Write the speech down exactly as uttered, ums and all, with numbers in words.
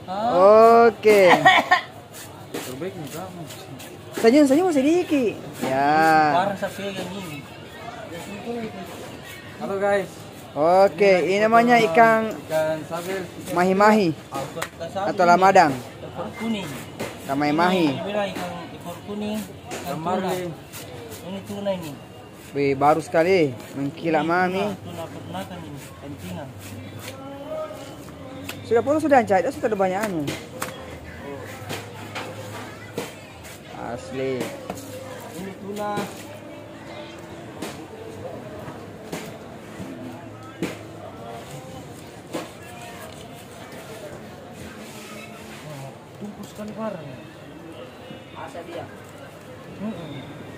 Oke. Terbaik nih kamu. Senyum senyum sedikit. Ya. Parang sa pegang ini. Halo guys. Oke, ini namanya ikan Ikan sabel. mahi-mahi Kasama atau lamadang. ekor kuning. Ikan mahi-mahi. Ini dibilang ikan ekor kuning. Ikan tuna. Marlin. Ini tuna ini. Wih, baru sekali mengkilap mami. Tuna peternakan ini. Pentingan. Sudah pun sudah cair, sudah ada banyak anu. Asli. Ini tuna. Tumpul sekali barang. Asa dia. Hmm.